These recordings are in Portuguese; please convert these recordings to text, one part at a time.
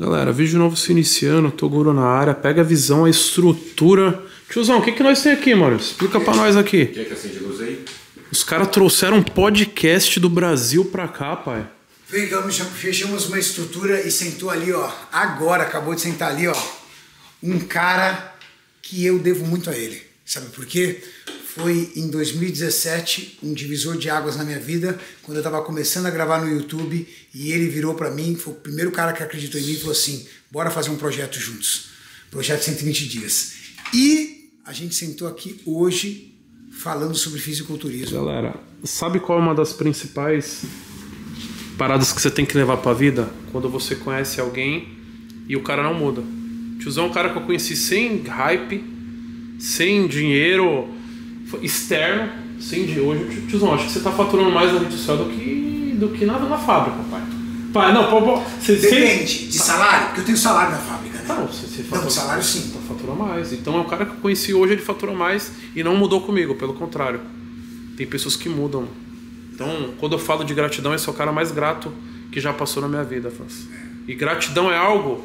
Galera, vídeo novo se iniciando, Toguro na área, pega a visão, a estrutura. Tiozão, o que que nós tem aqui, Maurício? Explica pra nós aqui. Quer que acende a luz aí? Os caras trouxeram um podcast do Brasil pra cá, pai. Pegamos, já fechamos uma estrutura e sentou ali, ó. Agora, acabou de sentar ali, ó. Um cara que eu devo muito a ele. Sabe por quê? Foi em 2017 um divisor de águas na minha vida, quando eu tava começando a gravar no YouTube, e ele virou pra mim, foi o primeiro cara que acreditou em mim e falou assim: bora fazer um projeto juntos. Projeto 120 dias. E a gente sentou aqui hoje falando sobre fisiculturismo. Galera, sabe qual é uma das principais paradas que você tem que levar pra vida? Quando você conhece alguém e o cara não muda. Tiozão é um cara que eu conheci sem hype, sem dinheiro externo, sem dinheiro. Hoje, tiozão, acho que você tá faturando mais na rede social do que nada na fábrica, pai. Pai, não, Depende de salário, porque eu tenho salário na fábrica, né? Não, você fatura, não, salário sim. Tá faturando mais. Então é um cara que eu conheci hoje, ele fatura mais e não mudou comigo, pelo contrário. Tem pessoas que mudam. Então, quando eu falo de gratidão, esse é o cara mais grato que já passou na minha vida, França. E gratidão é algo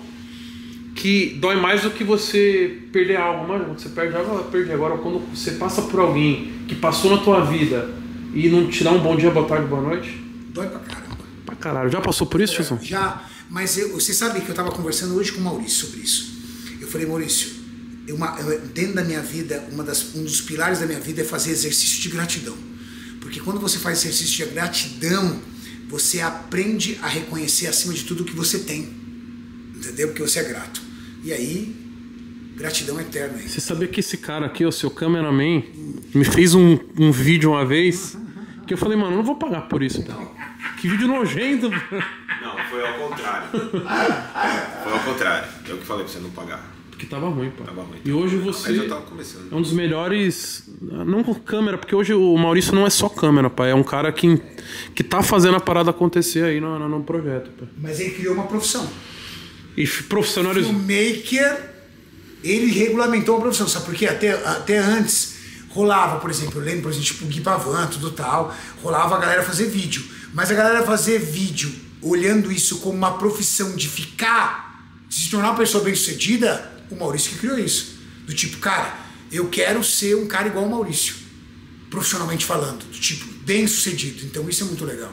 que dói mais do que você perder algo. Mano, quando você perde algo, perdi. Agora, quando você passa por alguém que passou na tua vida e não te dá um bom dia, boa tarde, boa noite, dói pra caramba. Pra caralho. Já passou por isso, tiozão? Já, mas você sabe que eu tava conversando hoje com o Maurício sobre isso. Eu falei, Maurício, dentro da minha vida, um dos pilares da minha vida é fazer exercício de gratidão. Porque quando você faz exercício de gratidão, você aprende a reconhecer acima de tudo o que você tem. Entendeu? Porque você é grato. E aí, gratidão eterna. Você sabia que esse cara aqui, o seu cameraman, me fez um vídeo uma vez que eu falei, mano, eu não vou pagar por isso. Não. Que vídeo nojento. Não, foi ao contrário. Foi ao contrário. Eu que falei pra você não pagar. Porque tava ruim, pô. Tava ruim. E hoje você já tava começando. É um dos melhores, não com câmera, porque hoje o Maurício não é só câmera, pai. É um cara que tá fazendo a parada acontecer aí no projeto, pai. Mas ele criou uma profissão. E profissionalizou. O maker, ele regulamentou a profissão, sabe por quê? Até antes rolava, por exemplo, eu lembro, por exemplo, tipo o Gui Pavan, tudo tal, rolava a galera fazer vídeo. Mas a galera fazer vídeo, olhando isso como uma profissão de se tornar uma pessoa bem-sucedida, o Maurício que criou isso. Do tipo, cara, eu quero ser um cara igual o Maurício, profissionalmente falando, do tipo, bem-sucedido. Então isso é muito legal.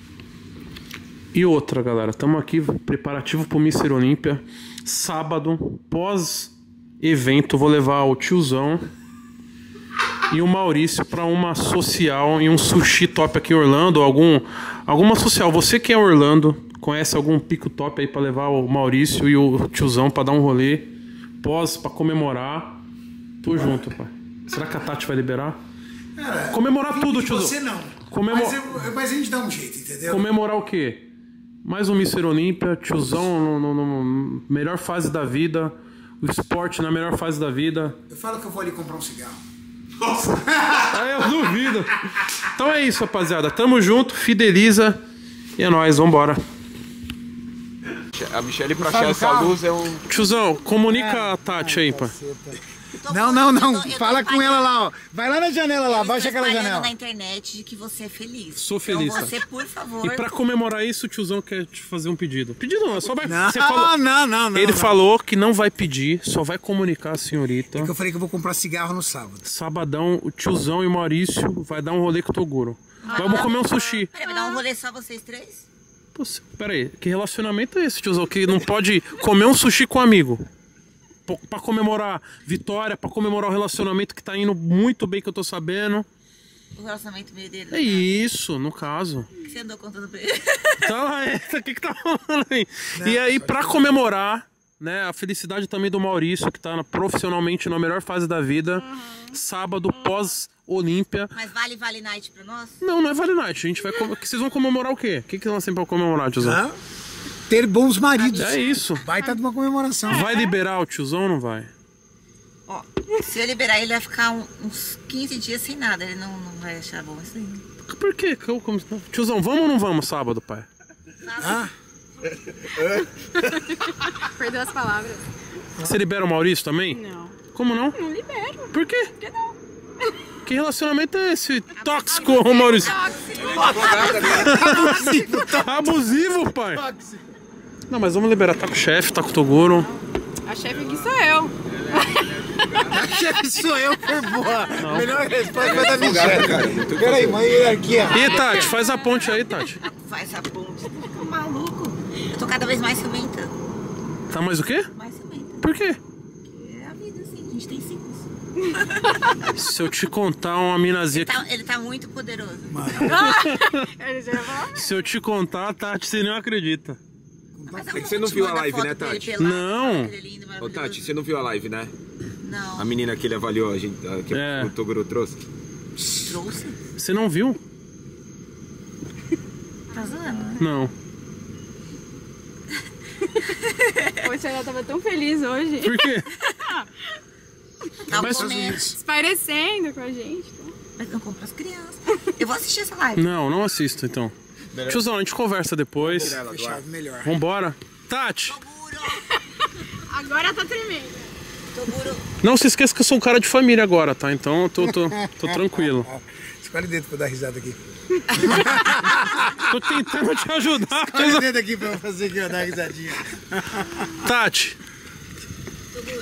E outra, galera, estamos aqui preparativo pro Mr. Olímpia. Sábado, pós-evento, vou levar o tiozão e o Maurício para uma social e um sushi top aqui em Orlando, alguma social. Você que é Orlando, conhece algum pico top aí para levar o Maurício e o tiozão para dar um rolê para comemorar? Tô junto, pai. Será que a Tati vai liberar? Cara, comemorar tudo, tiozão. Você não. Mas a gente dá um jeito, entendeu? Comemorar o quê? Mais um Mr. Olímpia, tiozão na melhor fase da vida, o esporte na melhor fase da vida. Eu falo que eu vou ali comprar um cigarro. Nossa! Eu duvido. Então é isso, rapaziada. Tamo junto, fideliza e é nóis, vambora. A Michelle pra achar essa luz é um... Tiozão, comunica a Tati aí, pá. Não. Fala com ela lá, ó. Vai lá na janela lá, baixa aquela janela. Na internet de que você é feliz. Sou feliz. Então você, por favor. E pra comemorar isso, o tiozão quer te fazer um pedido. Pedido não, só vai... Não, você falou... não. Ele falou que não vai pedir, só vai comunicar a senhorita. É que eu falei que eu vou comprar cigarro no sábado. Sabadão, o tiozão e o Maurício vai dar um rolê com o Toguro. Vamos comer um sushi. Peraí, vai dar um rolê só vocês três? Pô, pera aí, que relacionamento é esse, tiozão? Que não pode comer um sushi com um amigo? Pra comemorar vitória, pra comemorar o relacionamento que tá indo muito bem, que eu tô sabendo. O relacionamento meio dele. É isso, no caso. O que você andou contando pra ele? Então, o que tá falando aí? E aí, pra comemorar, né, a felicidade também do Maurício, que tá profissionalmente na melhor fase da vida, sábado, pós-Olímpia. Mas vale night pra nós? Não é vale night. A gente vai vocês vão comemorar o quê? O que nós temos pra comemorar, tiozão? Ter bons maridos. É isso. Vai estar de uma comemoração. Vai liberar o tiozão ou não vai? Ó, se eu liberar ele vai ficar uns 15 dias sem nada. Ele não vai achar bom isso aí. Por quê? Tiozão, vamos ou não vamos sábado, pai? Perdeu as palavras. Você libera o Maurício também? Não. Como não? Não libero. Por quê? Por que não? Que relacionamento é esse? Tóxico, Maurício. Tóxico. Abusivo, pai. Não, mas vamos liberar. Tá com o chefe, tá com o Toguro. A chefe aqui sou eu. A chefe sou eu, foi boa. Melhor resposta foi da Folgado, Michelle. cara, não tem o que Peraí, fazer. mãe, hierarquia. Ih, Tati, faz a ponte aí, Tati. Faz a ponte. Você fica maluco. Eu tô cada vez mais ciumenta. Tá mais o quê? Mais ciumenta. Por quê? Porque é a vida, assim. A gente tem ciclos. Se eu te contar uma minazinha... Ele tá muito poderoso. Ele já vai. Se eu te contar, Tati, você não acredita. Mas É que você não viu a live, né, Tati? Não. Ô, Tati, você não viu a live, né? Não. A menina que ele avaliou, a gente, que É. o Toguro trouxe. Trouxe? Você não viu? Tá zoando, né? Não. Poxa, ela tava tão feliz hoje. Por quê? Tá Mas- comendo. Esparecendo com a gente. Tá? Mas não compra as crianças. Eu vou assistir essa live. Não, não assisto, então. Tiozão, a gente conversa depois. Fechado, melhor. Vambora. Tati, Toguro! Agora tá tremendo. Toguro! não se esqueça que eu sou um cara de família agora, tá? Então eu tô tranquilo. Escolhe o dedo pra eu dar risada aqui. Tô tentando te ajudar. Escolhe o dedo aqui pra eu fazer aqui, eu dar risadinha. Tati, Toguro,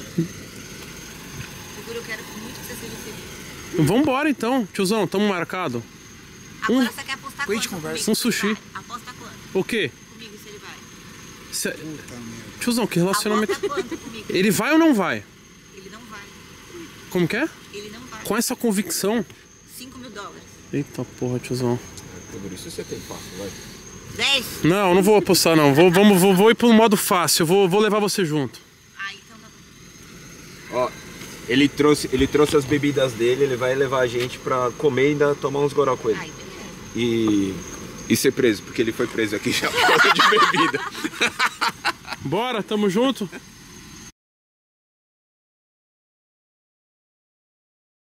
eu quero muito que você seja feliz. vambora então. Tiozão, tamo marcado. Agora você quer apostar Depois a gente quanto conversa. comigo? Um sushi. Vai, aposta quanto O quê? comigo se ele vai? Cê- Tiozão, que relacionamento... Aposta quanto comigo? Ele vai ou não vai? Ele não vai. Como que é? Ele não vai. Com essa convicção... 5 mil dólares. Eita porra, tiozão. Toguro, isso você tem fácil, vai. 10? Não, não vou apostar não. Vou ir pro modo fácil. Vou levar você junto. Ah, então tá bom. Ó, ele trouxe as bebidas dele, ele vai levar a gente pra comer e ainda tomar uns goró com ele. Ai, beleza. E ser preso, porque ele foi preso aqui já por causa de bebida. Bora, tamo junto.